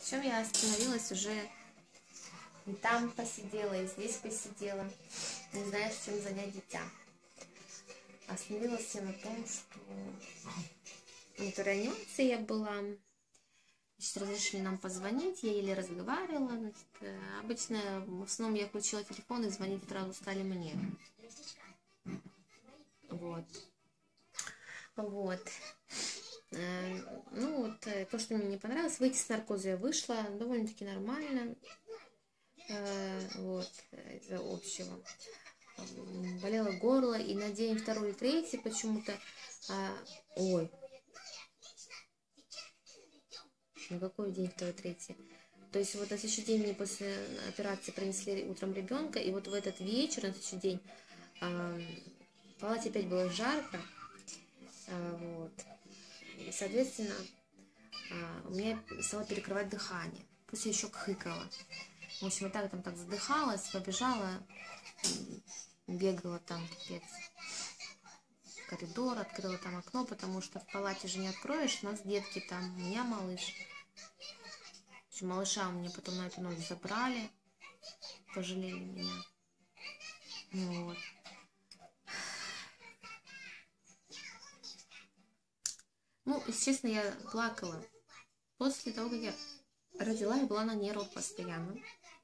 Причем я остановилась уже и там посидела, и здесь посидела, не знаешь, чем занять дитя. Остановилась я на том, что в реанимации я была. Значит, разрешили нам позвонить, я еле разговаривала. Значит, обычно в основном я включила телефон, и звонить сразу стали мне. Вот. Ну вот, то, что мне не понравилось, выйти с наркоза я вышла довольно-таки нормально. Вот, из-за общего. Болело горло, и на день второй и третий почему-то... На какой день второй, третий? То есть вот на следующий день мне после операции принесли утром ребенка, и вот в этот вечер, на следующий день, в палате опять было жарко, вот. И, соответственно, у меня стало перекрывать дыхание. Пусть я еще кхыкала. В общем, я так задыхалась, побежала, бегала там, капец, в коридор, открыла там окно, потому что в палате же не откроешь, у нас детки там, у меня малыш. В общем, малыша мне потом на эту ночь забрали, пожалели меня. Вот. Ну, естественно, я плакала. После того, как я родила, я была на нервах постоянно.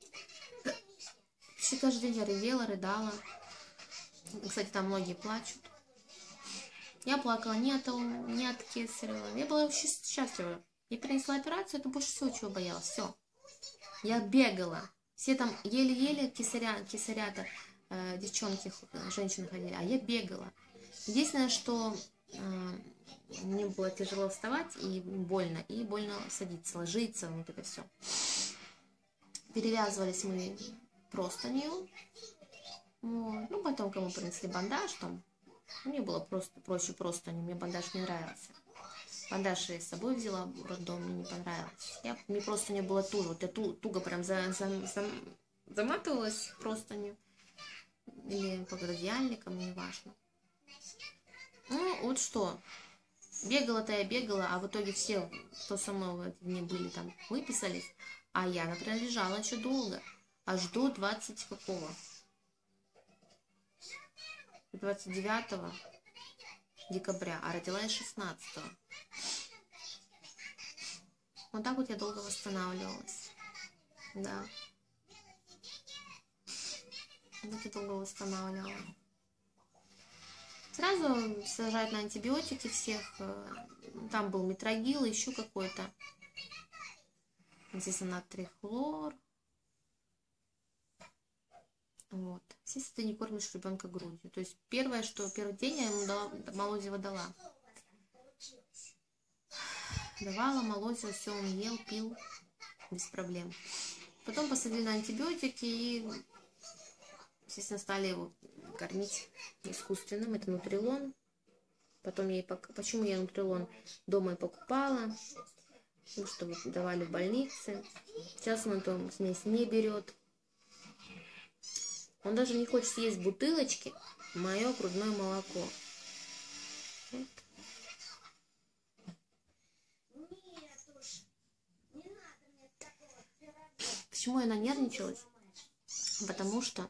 Почти каждый день я ревела, рыдала. Кстати, там многие плачут. Я плакала не от кесарева. Я была вообще счастлива. Я перенесла операцию, это больше всего, чего боялась. Все. Я бегала. Все там еле-еле кесарята, девчонки, женщины ходили, а я бегала. Единственное, что мне было тяжело вставать и больно садиться, ложиться, вот это все. Перевязывались мы простынью. Вот. Ну, потом кому принесли бандаж, там, мне было просто проще простыню, мне бандаж не нравился. Бандаж я с собой взяла в роддом, мне не понравилось. Мне просто не было туго. Вот я туго прям заматывалась простыню. Или под одеяльником, не важно. Ну, вот что. Бегала-то я бегала, а в итоге все, кто со мной в эти дни были, там, выписались. А я, например, лежала еще долго. Аж до 29 декабря, а родила я 16-го. Вот так вот я долго восстанавливалась. Да. Вот я долго восстанавливала. Сразу сажают на антибиотики всех. Там был метрогил, еще какой-то. Здесь натрий хлор. Вот. Естественно, ты не кормишь ребенка грудью. То есть первый день я ему молозиво дала. Давала молозиво, все, он ел, пил без проблем. Потом посадили на антибиотики и, естественно, стали его кормить искусственным. Это нутрилон. Потом почему я нутрилон дома и покупала, потому что давали в больнице. Сейчас он эту смесь не берет. Он даже не хочет съесть бутылочки мое грудное молоко. Вот. Почему я нанервничалась? Потому что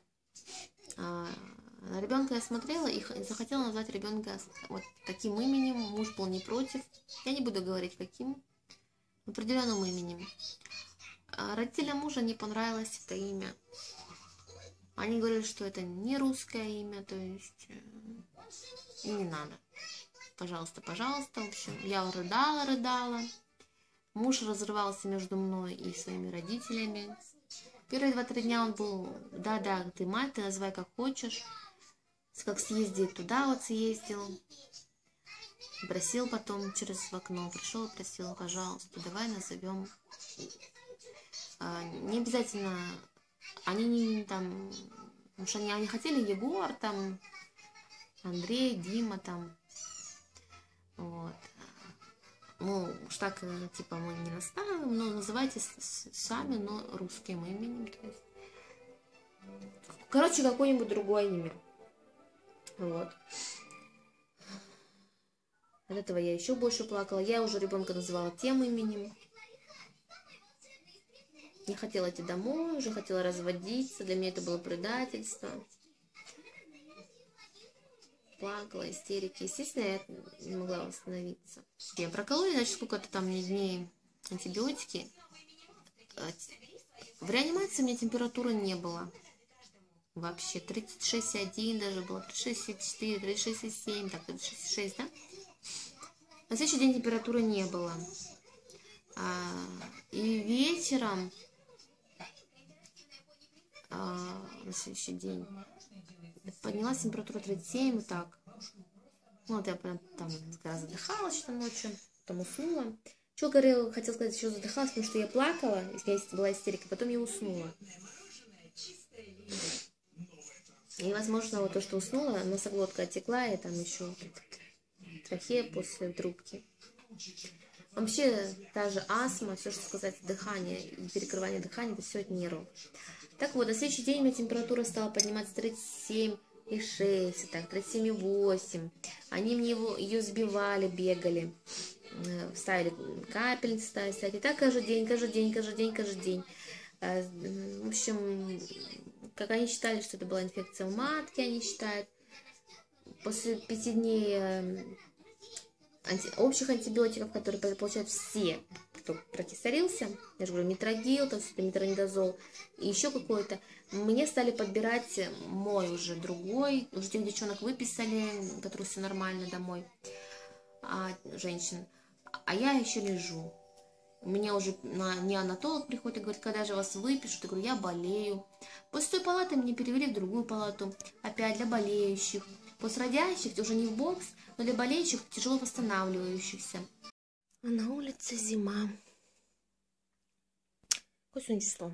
на ребенка я смотрела и захотела назвать ребенка вот таким именем. Муж был не против. Я не буду говорить каким. Определенным именем. Родителям мужа не понравилось это имя. Они говорили, что это не русское имя, то есть и не надо. Пожалуйста, пожалуйста. В общем, я рыдала. Муж разрывался между мной и своими родителями. Первые 2-3 дня он был, да, ты мать, ты называй как хочешь. Как съездить туда, вот съездил. Просил потом через окно, пришел и просил, пожалуйста, давай назовем. Не обязательно, они не там, потому что они хотели Егор, там, Андрей, Дима, там, вот. Ну, уж так, типа, мы не настаиваем, но называйте сами, но русским именем, то есть. Короче, какое-нибудь другое имя. Вот. От этого я еще больше плакала. Я уже ребенка называла тем именем. Не хотела идти домой, уже хотела разводиться. Для меня это было предательство. Плакала, истерики. Естественно, я не могла восстановиться. Я прокололи, значит, сколько-то там мне дней антибиотики. В реанимации у меня температуры не было. Вообще 36,1 даже было, 36,4, 36,7, так, 36,6, да? На следующий день температуры не было. И вечером, на следующий день, поднялась температура 37, вот так. Ну, вот я прям там задыхалась что-то ночью, потом уснула. Что говорила, хотела сказать, еще задыхалась, потому что я плакала, у меня была истерика, потом я уснула. И, возможно, вот то, что уснула, носоглотка отекла, и там еще трахея после трубки. Вообще, та же астма, все, что сказать, дыхание и перекрывание дыхания, это все от нервов. Так вот, на следующий день у меня температура стала подниматься 37,6, так, 37,8. Они мне ее сбивали, бегали, ставили капельницы, ставили. И так каждый день. В общем, как они считали, что это была инфекция в матке, они считают. После 5 дней общих антибиотиков, которые получают все, кто прокисарился, я же говорю, метрогил, там метронидазол, и еще какой-то, мне стали подбирать мой уже другой, уже тех девчонок выписали, которые все нормально домой, женщин, а я еще лежу. Мне уже неонатолог приходит и говорит, когда же вас выпишут? Я говорю, я болею. После той палаты меня перевели в другую палату, опять для болеющих. После родящих уже не в бокс, но для болеющих тяжело восстанавливающихся. А на улице зима. Какое сегодня число?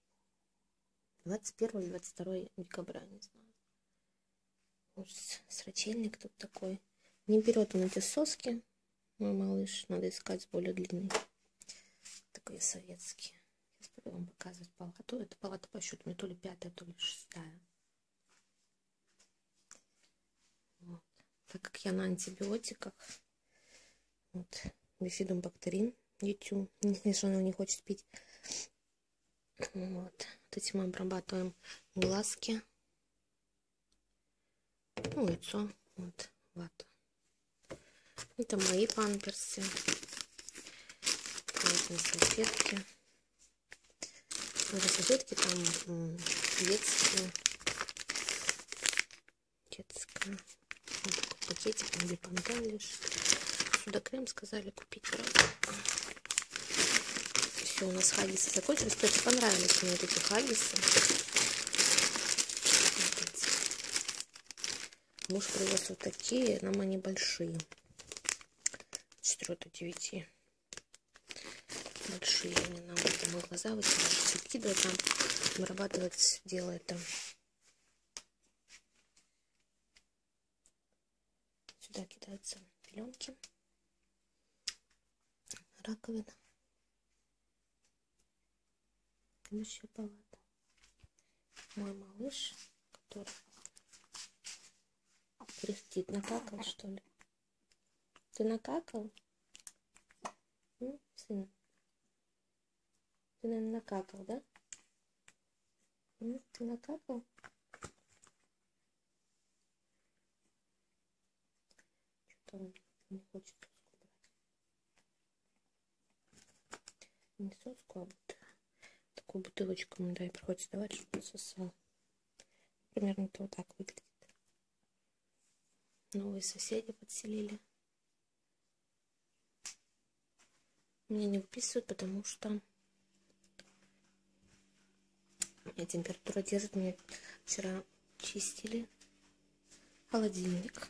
21 или 22 декабря, не знаю. Ужас, срачельник тут такой. Не берет он эти соски, мой малыш. Надо искать более длинный. Такой советский. Сейчас буду вам показывать палату. Это палата по счету мне то ли 5-я, то ли 6-я. Вот. Так как я на антибиотиках, вот, бифидобактерин, YouTube, если она не хочет пить. Вот этим мы обрабатываем глазки, ну, лицо, вот, вату. Это мои памперсы. Вот салфетки. Даже салфетки там детские. Вот такой пакетик, где пантон лежит. Сюда крем сказали купить, правда? Все, у нас хаггисы закончились. Кстати, понравились мне вот эти хаггисы. Муж привез вот такие, нам они большие. 4 до 9. Большие они нам. Мы глаза вытягивать, выкидывать нам, обрабатывать, делает там. Сюда кидаются пеленки. Раковина. Следующая палата. Мой малыш, который кряхтит. Накакал, что ли? Ты накакал? Сын? Ты, наверное, накакал, да? Ты накакал? Что-то он не хочет соску брать. Не соску, а вот такую бутылочку ему приходится давать, чтобы он сосал. Примерно это вот так выглядит. Новые соседи подселили. Меня не выписывают, потому что у меня температура держит. Мне вчера чистили холодильник.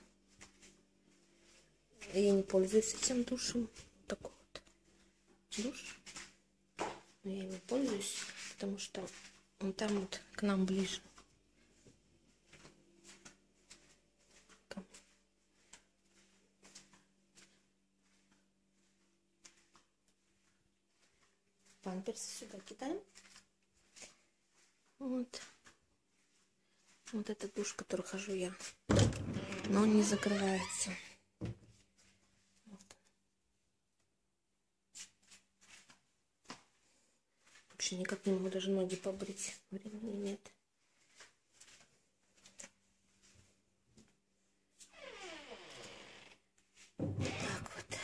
Я не пользуюсь этим душем. Такой вот душ. Но я не пользуюсь, потому что он там вот к нам ближе. Памперсы сюда кидаем. Вот. Вот этот душ, в который хожу я. Но он не закрывается. Вот. Короче, никак не могу даже ноги побрить. Времени нет. Так вот.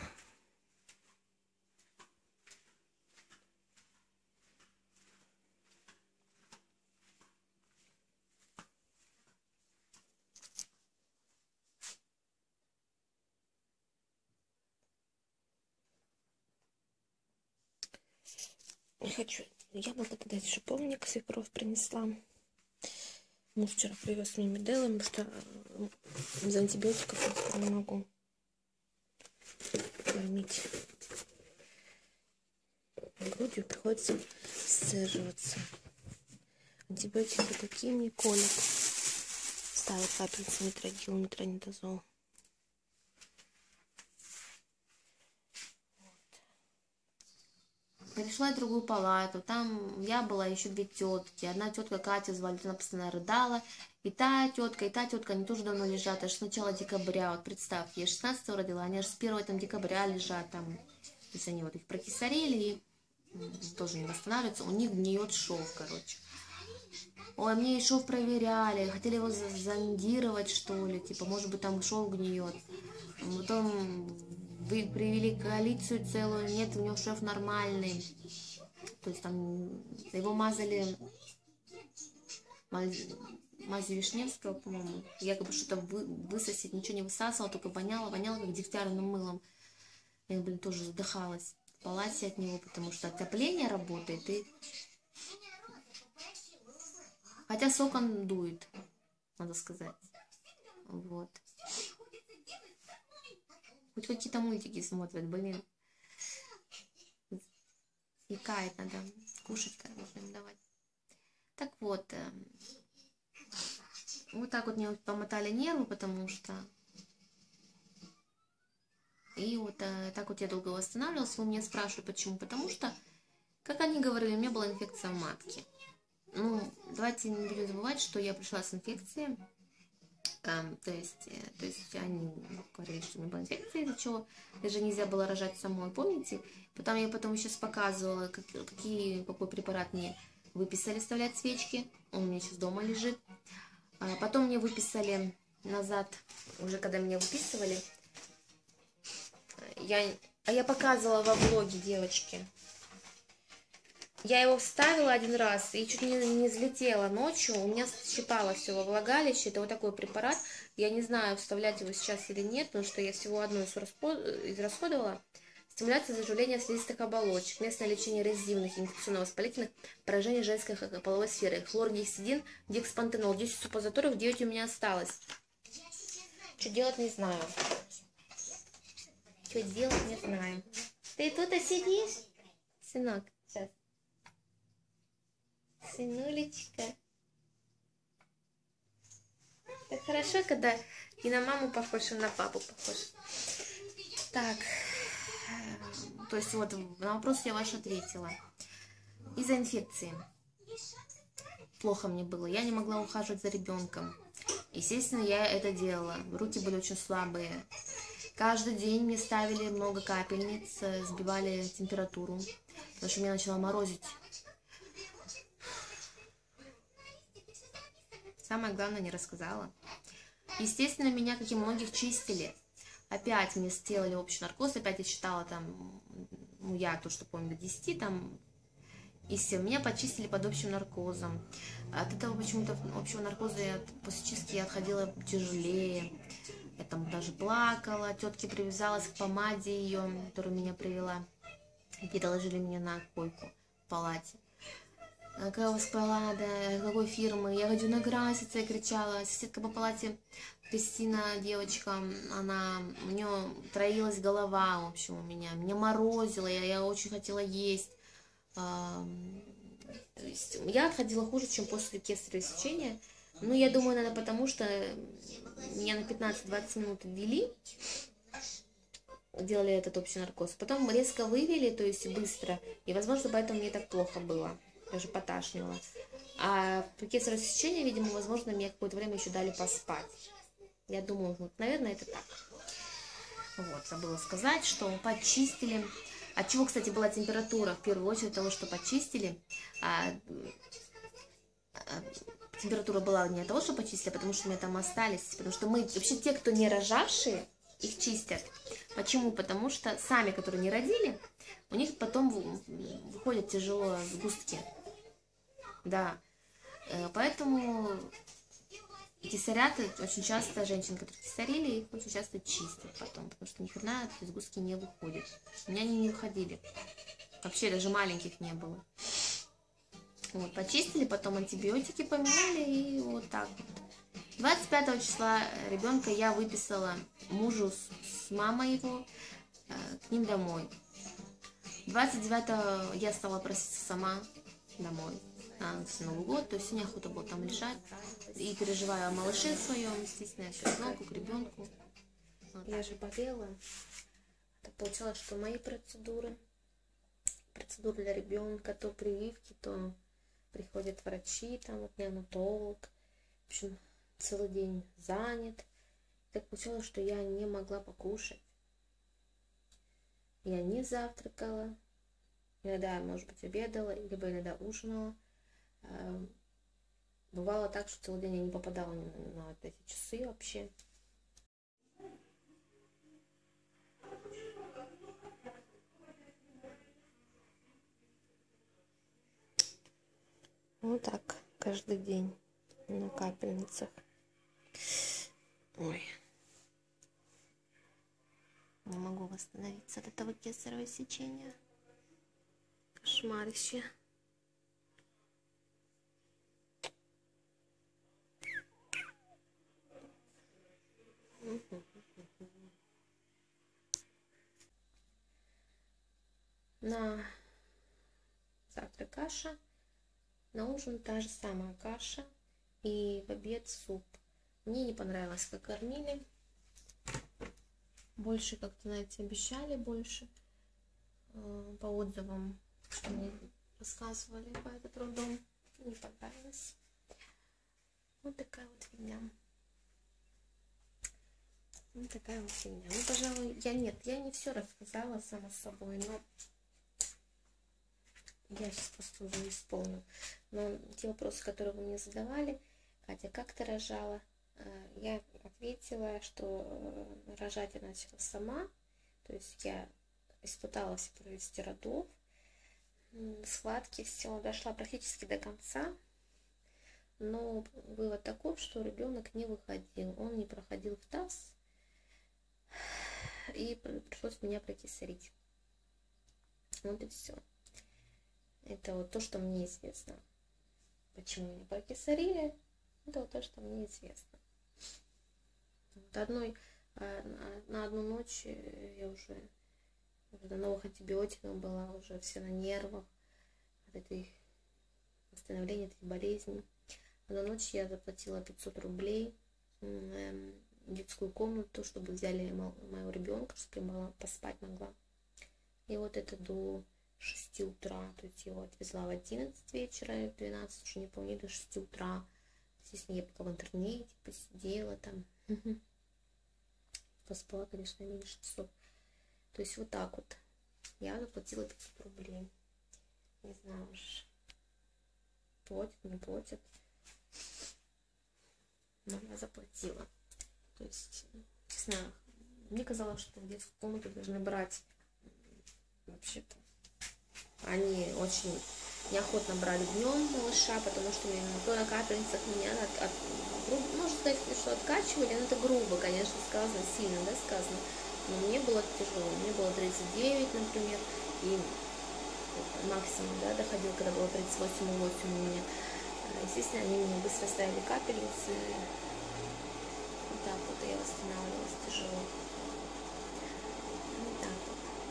Не хочу яблоко дать, шиповник свекровь принесла. Муж вчера привез мне меделы, потому что без антибиотиков я теперь не могу кормить. Грудью приходится сцеживаться. Антибиотики такие мне колят. Ставят капельницы метродил, метронидозол. Перешла в другую палату, там я была, еще две тетки. Одна тетка Катя звали, она постоянно рыдала. И та тетка, они тоже давно лежат, аж с начала декабря. Вот представьте, я 16-го родила, они аж с 1 там, декабря лежат там. То есть они вот их прокисарили и тоже не восстанавливаются. У них гниет шов, короче. Ой, мне и шов проверяли, хотели его зондировать, что ли, типа, может быть, там шов гниет. Потом привели коалицию целую, нет, у него шов нормальный. То есть там его мазали мазью Вишневского, по-моему, якобы что-то высосить, ничего не высасывала, только воняло как дегтярным мылом. Я, блин, тоже задыхалась в палате от него, потому что отопление работает, и... Хотя с окон дует, надо сказать. Вот. Хоть какие-то мультики смотрят, блин. Икает, надо кушать, короче, давать. Так вот. Вот так вот мне помотали нервы, потому что... И вот так вот я долго восстанавливалась. Вы меня спрашивали, почему? Потому что, как они говорили, у меня была инфекция в матке. Ну, давайте не будем забывать, что я пришла с инфекцией. То есть они говорили, что у меня была инфекция, из-за чего даже нельзя было рожать самой, помните? Я потом сейчас показывала, какой препарат мне выписали вставлять свечки. Он у меня сейчас дома лежит. Потом мне выписали назад, уже когда меня выписывали, я показывала во влоге, девочки. Я его вставила один раз и чуть не взлетела ночью. У меня щипало все во влагалище. Это вот такой препарат. Я не знаю, вставлять его сейчас или нет, потому что я всего одну израсходовала. Стимуляция заживления слизистых оболочек. Местное лечение резидивных инфекционно-воспалительных поражений женской половой сферы. Хлоргексидин, декспантенол. 10 суппозиториев, 9 у меня осталось. Что делать, не знаю. Что делать, не знаю. Ты тут сидишь? Сынок, сейчас. Сынулечка. Так хорошо, когда и на маму похож, и на папу похож. Так. То есть вот на вопрос я ваш ответила. Из-за инфекции. Плохо мне было. Я не могла ухаживать за ребенком. Естественно, я это делала. Руки были очень слабые. Каждый день мне ставили много капельниц, сбивали температуру. Потому что меня начало морозить. Самое главное не рассказала. Естественно, меня, как и многих, чистили. Опять мне сделали общий наркоз, опять я читала там, ну я то, что помню, до 10 там, и все. Меня почистили под общим наркозом. От этого почему-то общего наркоза после чистки я отходила тяжелее. Я там даже плакала, тетке привязалась к помаде ее, которая меня привела. И переложили меня на койку в палате. Какая у вас помада, какой фирмы? Я хочу накраситься, я кричала. Соседка по палате, Кристина, девочка, у нее троилась голова, в общем, у меня. Меня морозило, я очень хотела есть. То есть я отходила хуже, чем после кесарево сечения. Ну, я думаю, наверное, потому что меня на 15-20 минут ввели, делали этот общий наркоз. Потом резко вывели, то есть быстро. И, возможно, поэтому мне так плохо было. Даже поташнило. А при кесарево сечении, видимо, возможно, мне какое-то время еще дали поспать. Я думаю, вот, наверное, это так. Вот, забыла сказать, что почистили. От чего, кстати, была температура? В первую очередь того, что почистили. Температура была не от того, что почистили, а потому что у меня там остались. Потому что мы, вообще те, кто не рожавшие, их чистят. Почему? Потому что сами, которые не родили, у них потом выходят тяжело сгустки. Да. Поэтому кесарят очень часто, женщин, которые кесарили, их очень часто чистят потом, потому что ни хрена сгустки не выходят. У меня они не выходили. Вообще даже маленьких не было. Вот, почистили, потом антибиотики поменяли, и вот так вот. 25 числа ребенка я выписала мужу с мамой его к ним домой. 29 я стала проситься сама домой на Новый год, то есть неохота было там лежать. И переживаю о малыше своем, естественно, я к ребенку. Вот. Я же болела. Так получалось, что мои процедуры для ребенка, то прививки, то приходят врачи, там вот неонатолог. В общем, целый день занят. Так получилось, что я не могла покушать. Я не завтракала. Иногда, может быть, обедала, либо иногда ужинала. Бывало так, что целый день я не попадала на вот эти часы вообще. Вот так, каждый день на капельницах. Ой. Не могу восстановиться от этого кесарево сечения. Кошмарище. На завтрак каша, на ужин та же самая каша и в обед суп. Мне не понравилось, как кормили. Больше как-то, знаете, обещали больше по отзывам, что мне рассказывали по этот роддом. Не понравилось. Вот такая вот фигня. Вот такая вот фигня. Ну, пожалуй, я не все рассказала, само собой, но я сейчас просто уже исполню. Но те вопросы, которые вы мне задавали, Катя, как ты рожала? Я ответила, что рожать я начала сама. То есть я испытала все прелести родов. Схватки, все, дошла практически до конца. Но вывод таков, что ребенок не выходил. Он не проходил в таз. И пришлось меня прокесарить. Вот и все. Это вот то, что мне известно. Почему меня прокесарили, это вот то, что мне известно. Вот на одну ночь я уже до новых антибиотиков была, уже все на нервах от этой восстановления этой болезни. Одну ночь я заплатила 500 рублей в детскую комнату, чтобы взяли моего ребенка, чтобы я поспать могла. И вот это до 6 утра, то есть я его отвезла в 11 вечера, в 12, уже не помню, до 6 утра. Естественно, я пока в интернете посидела там. Поспала, конечно, меньше часов. То есть вот так вот. Я заплатила 500 рублей. Не знаю уж, платят, не платят. Но я заплатила. То есть, честно, мне казалось, что в детскую комнату должны брать вообще-то. Они очень неохотно брали днем малыша, потому что то на капельницах меня можно сказать, что откачивали, но это грубо, конечно, сказано, сильно, да, сказано. Но мне было тяжело, мне было 39, например, и максимум, да, доходил, когда было 38,8 у меня. Естественно, они мне быстро ставили капельницы. Вот так вот я восстанавливалась тяжело. Вот так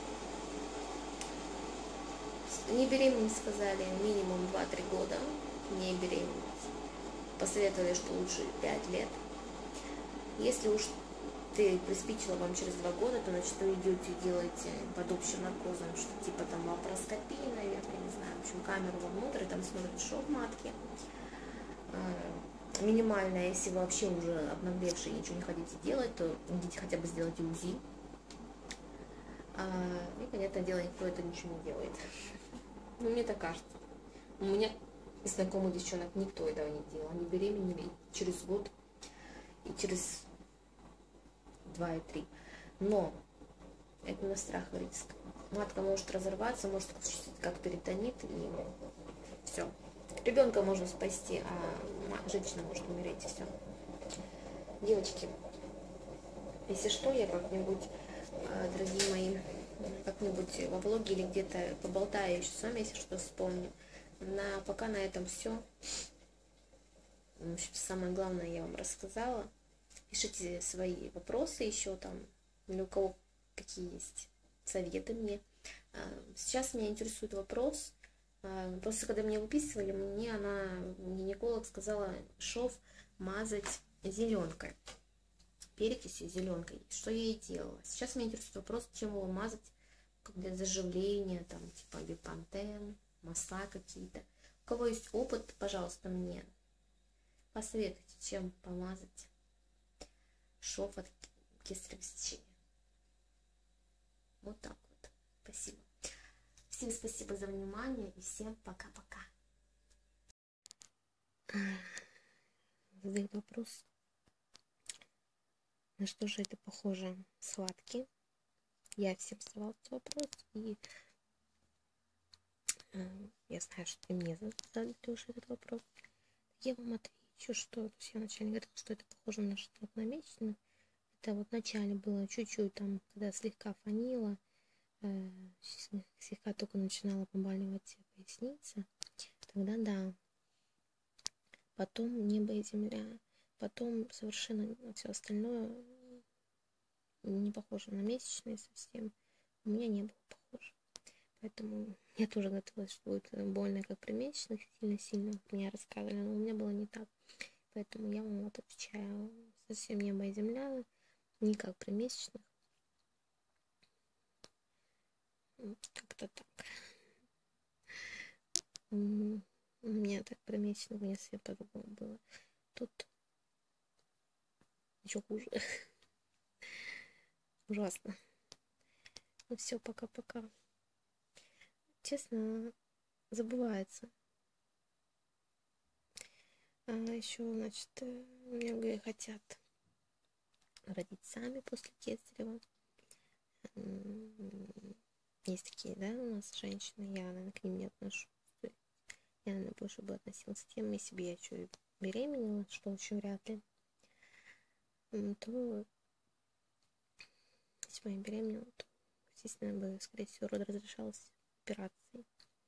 вот. Не беременеть сказали минимум 2-3 года. Не беременеть. Посоветовали, что лучше 5 лет. Если уж ты приспичила вам через 2 года, то, значит, вы идете и делаете под общим наркозом, что типа там лапароскопия, наверное, не знаю, в общем, камеру вовнутрь, там смотрят шов матки. Минимальная, если вы вообще уже обнаглевшие, ничего не хотите делать, то идите хотя бы сделать УЗИ. И, понятное дело, никто это ничего не делает. Ну, мне так кажется. У меня из знакомых девчонок никто этого не делал. Они беременели через год, и через 2 и 3. Но это на страх и риск. Матка может разорваться, может как перитонит, и все. Ребенка можно спасти, а женщина может умереть, и все. Девочки, если что, я как-нибудь, дорогие мои, как-нибудь во влоге или где-то поболтаю еще с вами, если что вспомню. Пока на этом все. В общем, самое главное я вам рассказала. Пишите свои вопросы еще там, или у кого какие есть советы мне. Сейчас меня интересует вопрос. Просто когда меня выписывали, мне гинеколог сказала шов мазать зеленкой, перекисью зеленкой. Что я и делала. Сейчас меня интересует вопрос, чем его мазать, как для заживления, там, типа бипантен, масла какие-то. У кого есть опыт, пожалуйста, мне посоветуйте, чем помазать шов от кесарево сечения. Вот так вот. Спасибо. Всем спасибо за внимание и всем пока-пока. Задают вопрос, на что же это похоже? Схватки. Я всем задавала этот вопрос, и я знаю, что и мне задали тоже этот вопрос. Я вам отвечу, что я вначале говорила, что это похоже на что-то на месячных. Это вот вначале было чуть-чуть, там, когда слегка фонило, слегка только начинала побаливать поясница, тогда да. Потом небо и земля. Потом совершенно все остальное не похоже на месячные совсем. У меня не было похоже. Поэтому я тоже готовилась, что будет больно, как при месячных, сильно-сильно. Меня рассказывали, но у меня было не так. Поэтому я вам вот отвечаю. Совсем небо и земля, не как при месячных. Как-то так. У меня так при месячных, у меня все по-другому было. Тут еще хуже. Ужасно. Ну все, пока-пока. Честно, забывается. А еще, значит, многие хотят родить сами после кесарева. Есть такие, да, у нас женщины, я, наверное, к ним не отношусь. Я, наверное, больше бы относилась к тем, если бы я еще и беременела, что очень вряд ли, то если бы я беременела, то, естественно, бы, скорее всего, род разрешался операцией.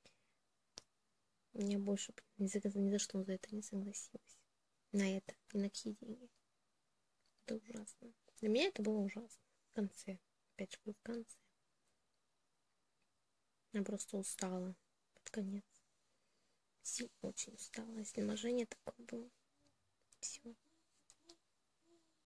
Я больше ни за что за это не согласилась. На это, ни на какие деньги. Это ужасно. Для меня это было ужасно. В конце. Опять же, в конце. Я просто устала под конец. Сильно очень устала. Изнеможение такое было. Все.